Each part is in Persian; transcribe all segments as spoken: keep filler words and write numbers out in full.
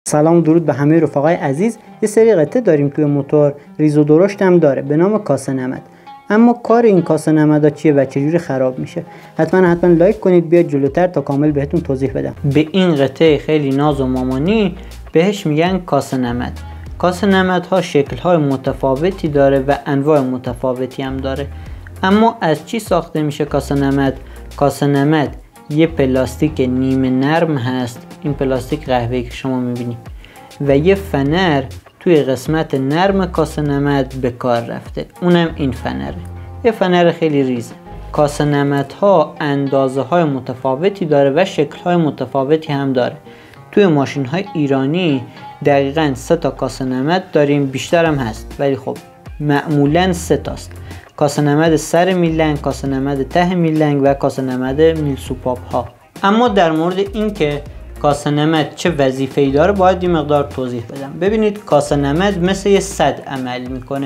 سلام درود به همه رفقای عزیز. یه سری قطعه داریم توی موتور، ریز و درشت هم داره به نام کاسه نمد. اما کار این کاسه نمدها چیه و چجوری خراب میشه؟ حتما حتما لایک کنید بیاید جلوتر تا کامل بهتون توضیح بدم. به این قطعه خیلی ناز و مامانی بهش میگن کاسه نمد. کاسه نمدها شکل‌های متفاوتی داره و انواع متفاوتی هم داره. اما از چی ساخته میشه کاسه نمد؟ کاسه نمد یه پلاستیک نیمه نرم هست، این پلاستیک قهوه‌ای که شما میبینید، و یه فنر توی قسمت نرم کاسه نمد به کار رفته، اونم این فنره، یه فنر خیلی ریزه. کاسه نمدها اندازه های متفاوتی داره و شکل های متفاوتی هم داره. توی ماشین های ایرانی دقیقاً سه تا کاسه نمد داریم، بیشتر هم هست ولی خب معمولاً سه تاست: کاسه نمد سر میلنگ، کاسه نمد ته میلنگ و کاسه نمد میلسوپاپ ها. اما در مورد این که کاسه نمد چه وظیفه‌ای داره باید یه مقدار توضیح بدم. ببینید، کاسه نمد مثل یه سد عمل میکنه،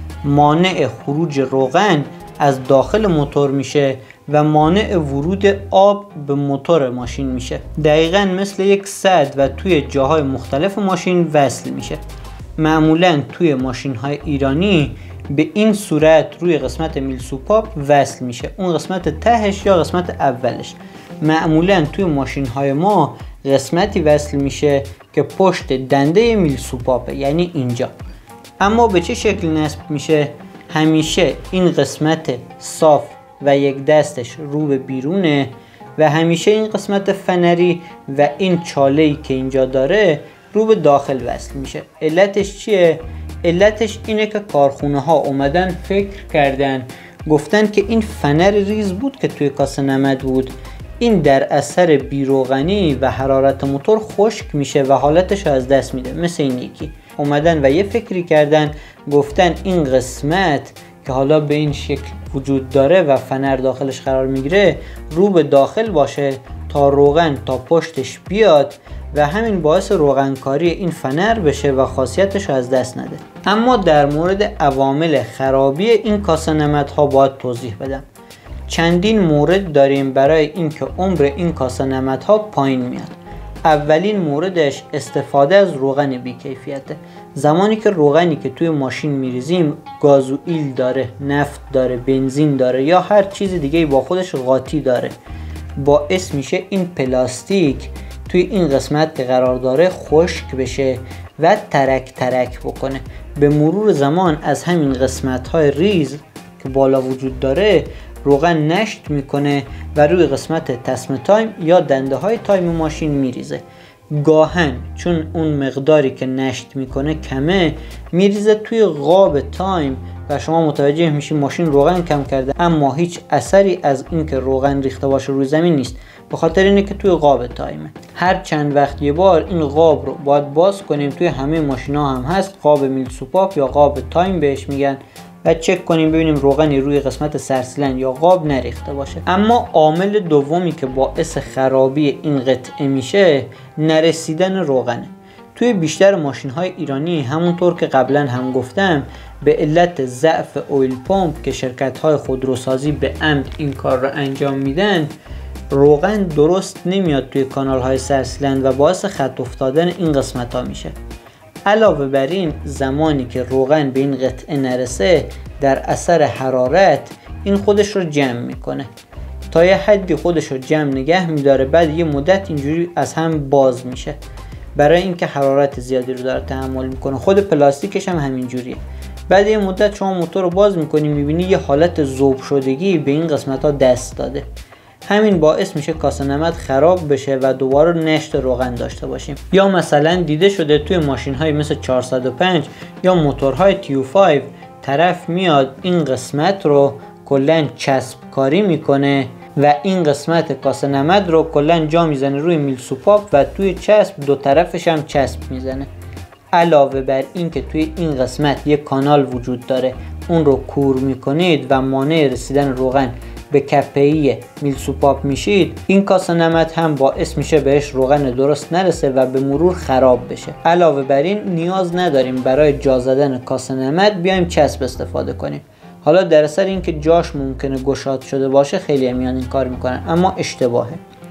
مانع خروج روغن از داخل موتور میشه و مانع ورود آب به موتور ماشین میشه. دقیقاً مثل یک سد و توی جاهای مختلف ماشین وصل میشه. معمولاً توی ماشین های ایرانی به این صورت روی قسمت میلسوپاپ وصل میشه، اون قسمت تهش یا قسمت اولش. معمولاً توی ماشین های ما قسمتی وصل میشه که پشت دنده میلسوپاپه، یعنی اینجا. اما به چه شکل نصب میشه؟ همیشه این قسمت صاف و یک دستش رو به بیرونه و همیشه این قسمت فنری و این چاله‌ای که اینجا داره رو به داخل وصل میشه. علتش چیه؟ علتش اینه که کارخونه ها اومدن فکر کردن، گفتن که این فنر ریز بود که توی کاسه نمد بود، این در اثر بیروغنی و حرارت موتور خشک میشه و حالتش از دست میده. مثل این یکی اومدن و یه فکری کردن، گفتن این قسمت که حالا به این شکل وجود داره و فنر داخلش قرار میگیره رو به داخل باشه تا روغن تا پشتش بیاد و همین باعث روغنکاری این فنر بشه و خاصیتش از دست نده. اما در مورد عوامل خرابی این کاسه نمدها باید توضیح بدم. چندین مورد داریم برای اینکه عمر این کاسه نمدها پایین میاد. اولین موردش استفاده از روغن بی‌کیفیته. زمانی که روغنی که توی ماشین میریزیم گازوئیل داره، نفت داره، بنزین داره یا هر چیز دیگه با خودش قاطی داره، باعث میشه این پلاستیک توی این قسمت که قرار داره خشک بشه و ترک ترک بکنه. به مرور زمان از همین قسمت های ریز که بالا وجود داره روغن نشت میکنه و روی قسمت تسمه تایم یا دنده های تایم ماشین میریزه. گاهن چون اون مقداری که نشت میکنه کمه، میریزه توی قاب تایم و شما متوجه میشین ماشین روغن کم کرده، اما هیچ اثری از این که روغن ریخته باشه روی زمین نیست، به خاطر اینه که توی قاب تایمه. هر چند وقت یه بار این قاب رو باید باز کنیم. توی همه ماشینا هم هست، قاب میلسوپاپ یا قاب تایم بهش میگن، و چک کنیم ببینیم روغنی روی قسمت سرسیلن یا قاب نریخته باشه. اما عامل دومی که باعث خرابی این قطعه میشه نرسیدن روغنه. توی بیشتر ماشین های ایرانی همونطور که قبلا هم گفتم به علت ضعف اویل پمپ که شرکت های خودروسازی به عمد این کار رو انجام میدن، روغن درست نمیاد توی کانال های سرسیلن و باعث خط افتادن این قسمت ها میشه. علاوه بر این، زمانی که روغن به این قطعه نرسه در اثر حرارت این خودش رو جمع میکنه، تا یه حدی خودش رو جمع نگه میداره، بعد یه مدت اینجوری از هم باز میشه برای اینکه حرارت زیادی رو داره تحمل میکنه. خود پلاستیکش هم همین جوریه. بعد یه مدت شما موتور رو باز میکنی میبینی یه حالت ذوب شدگی به این قسمت ها دست داده. همین باعث میشه کاسه نمد خراب بشه و دوباره نشت روغن داشته باشیم. یا مثلا دیده شده توی ماشین های مثل چهارصد و پنج یا موتورهای تیو پنج طرف میاد این قسمت رو کلا چسب کاری میکنه و این قسمت کاسه نمد رو کلا جا میزنه روی میلسوپاپ و توی چسب دو طرفش هم چسب میزنه. علاوه بر این که توی این قسمت یک کانال وجود داره، اون رو کور میکنید و مانع رسیدن روغن به کپه‌ای میلسوپاپ میشید، این کاسه نمد هم باعث میشه بهش روغن درست نرسه و به مرور خراب بشه. علاوه بر این نیاز نداریم برای جا زدن کاسه نمد بیایم چسب استفاده کنیم. حالا در اثر اینکه جاش ممکنه گشاد شده باشه خیلی میان این کار میکنن، اما اشتباهه.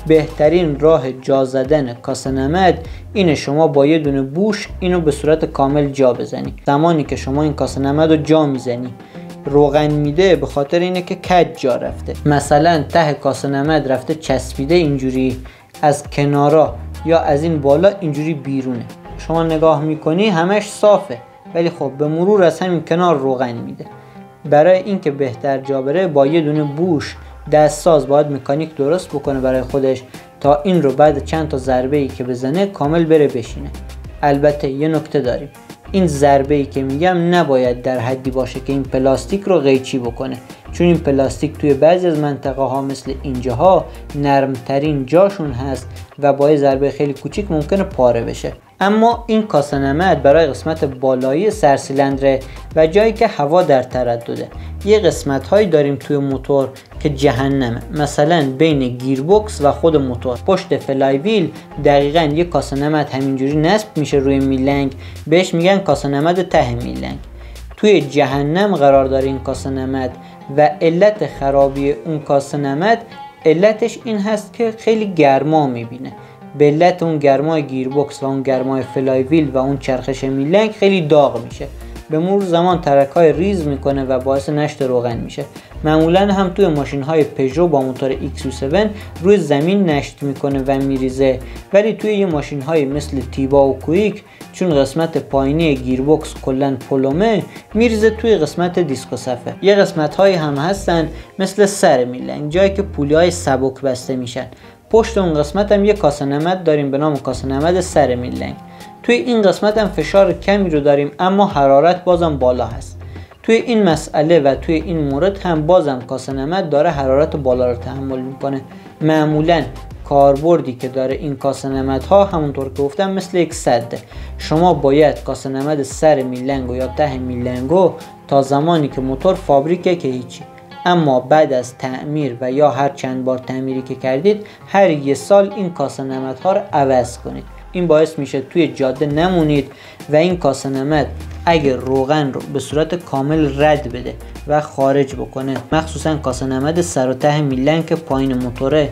بهترین راه جا زدن کاسه نمد اینه شما با یه دونه بوش اینو به صورت کامل جا بزنی. زمانی که شما این کاسه نمد رو جا میزنی روغن میده، به خاطر اینه که کج جا رفته. مثلا ته کاسه نمد رفته چسبیده اینجوری از کنارا یا از این بالا اینجوری بیرونه، شما نگاه میکنی همش صافه، ولی خب به مرور از همین کنار روغن میده. برای اینکه بهتر جا بره با یه دونه بوش دستساز باید مکانیک درست بکنه برای خودش تا این رو بعد چند تا ضربه ای که بزنه کامل بره بشینه. البته یه نکته داریم، این ضربه ای که میگم نباید در حدی باشه که این پلاستیک رو قیچی بکنه، چون این پلاستیک توی بعضی از منطقه ها مثل اینجاها نرمترین جاشون هست و با یه ضربه خیلی کوچیک ممکنه پاره بشه. اما این کاسه نمد برای قسمت بالایی سرسیلندره و جایی که هوا در تردده. یه قسمت هایی داریم توی موتور که جهنمه، مثلا بین گیربکس و خود موتور. پشت فلای ویل دقیقاً یه کاسه نمد همینجوری نصب میشه روی میلنگ، بهش میگن کاسه نمد ته میلنگ. توی جهنم قرار داره این کاسه نمد و علت خرابی اون کاسه نمد علتش این هست که خیلی گرما میبینه. به علت اون گرمای گیربکس و اون گرمای فلای ویل و اون چرخش میلنگ خیلی داغ میشه، به مرور زمان ترک‌های ریز میکنه و باعث نشت روغن میشه. معمولا هم توی ماشین‌های پژو با موتور ایکس یو هفت روی زمین نشت میکنه و میریزه، ولی توی یه ماشین‌های مثل تیبا و کویک چون قسمت پایینی گیربکس کلا پلومه میریزه توی قسمت دیسک و صفحه. یه قسمت‌هایی هم هستن مثل سر میلنگ، جایی که پولی‌های سبک بسته میشن. پشت اون قسمت هم یه کاسه نمد داریم به نام کاسه نمد سر میلنگ. توی این قسمت هم فشار کمی رو داریم اما حرارت بازم بالا هست. توی این مسئله و توی این مورد هم بازم کاسه نمد داره حرارت بالا رو تحمل میکنه. معمولاً کاربردی که داره این کاسه نمدها همونطور که گفتم مثل یک سده. شما باید کاسه نمد سر میلنگو یا ته میلنگو تا زمانی که موتور فابریکه که هیچی، اما بعد از تعمیر و یا هر چند بار تعمیری که کردید هر یه سال این کاسه نمدها رو عوض کنید. این باعث میشه توی جاده نمونید و این کاسه نمد اگر روغن رو به صورت کامل رد بده و خارج بکنه، مخصوصا کاسه نمد سر و ته میلنگ که پایین موتوره،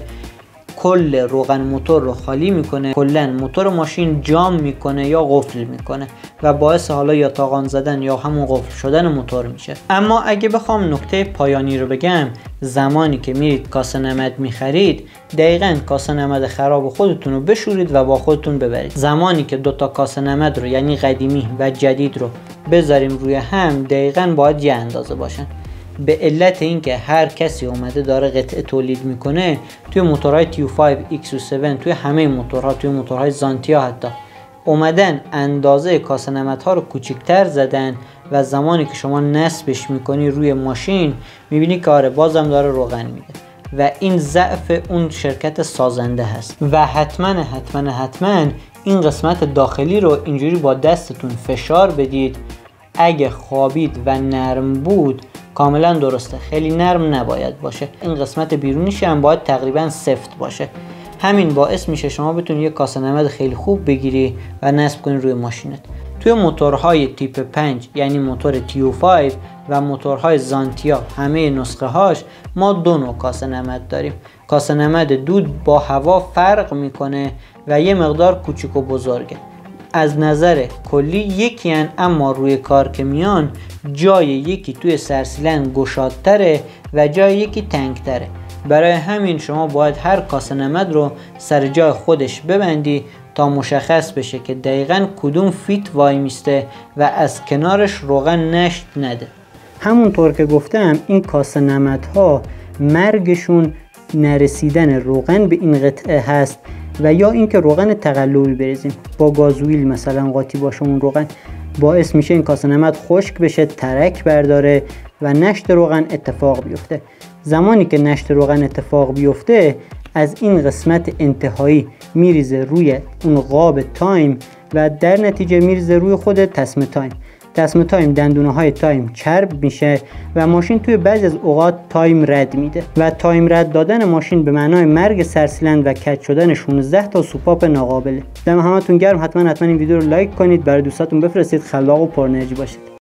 کل روغن موتور رو خالی میکنه، کلا موتور ماشین جام میکنه یا قفل میکنه و باعث حالا یا تاقان زدن یا همون قفل شدن موتور میشه. اما اگه بخوام نکته پایانی رو بگم، زمانی که میرید کاسه نمد میخرید دقیقاً کاسه نمد خراب خودتون رو بشورید و با خودتون ببرید. زمانی که دوتا کاسه نمد رو یعنی قدیمی و جدید رو بذاریم روی هم دقیقاً باید یه اندازه باشن، به علت اینکه هر کسی اومده داره قطعه تولید میکنه. توی موتورهای تی یو پنج، ایکس یو هفت، توی همه موتورها، توی موتورهای زانتیا حتی اومدن اندازه کاسه نمدها رو کوچیکتر زدن و زمانی که شما نصبش میکنی روی ماشین میبینی که آره بازم داره روغن میده و این ضعف اون شرکت سازنده هست. و حتما حتما حتما این قسمت داخلی رو اینجوری با دستتون فشار بدید. اگه خوابید و نرم بود کاملا درسته، خیلی نرم نباید باشه. این قسمت بیرونیش هم باید تقریبا سفت باشه. همین باعث میشه شما بتونی یه کاسه نمد خیلی خوب بگیری و نصب کنی روی ماشینت. توی موتورهای تیپ پنج یعنی موتور تی یو پنج و موتورهای زانتیا همه نسخه هاش ما دو نوع کاسه نمد داریم. کاسه نمد دود با هوا فرق میکنه و یه مقدار کوچیک و بزرگه. از نظر کلی یکی هن، اما روی کار که میان جای یکی توی سرسیلن گشادتره و جای یکی تنگتره. برای همین شما باید هر کاسه نمد رو سر جای خودش ببندی تا مشخص بشه که دقیقاً کدوم فیت وای میسته و از کنارش روغن نشت نده. همونطور که گفتم این کاسه نمدها مرگشون نرسیدن روغن به این قطعه هست و یا اینکه روغن تقلبی بریزیم با گازوئیل مثلا قاطی باشه اون روغن، باعث میشه این کاسه نمد خشک بشه، ترک برداره و نشت روغن اتفاق بیفته. زمانی که نشت روغن اتفاق بیفته از این قسمت انتهایی میریزه روی اون قاب تایم و در نتیجه میریزه روی خود تسمه تایم. تسمه تایم دندونه های تایم چرب میشه و ماشین توی بعضی از اوقات تایم رد میده و تایم رد دادن ماشین به معنای مرگ سرسیلند و کج شدن شانزده تا سوپاپ ناقابله. دم همتون گرم. حتما حتما این ویدیو رو لایک کنید، برای دوستاتون بفرستید. خلاق و پر انرژی باشید.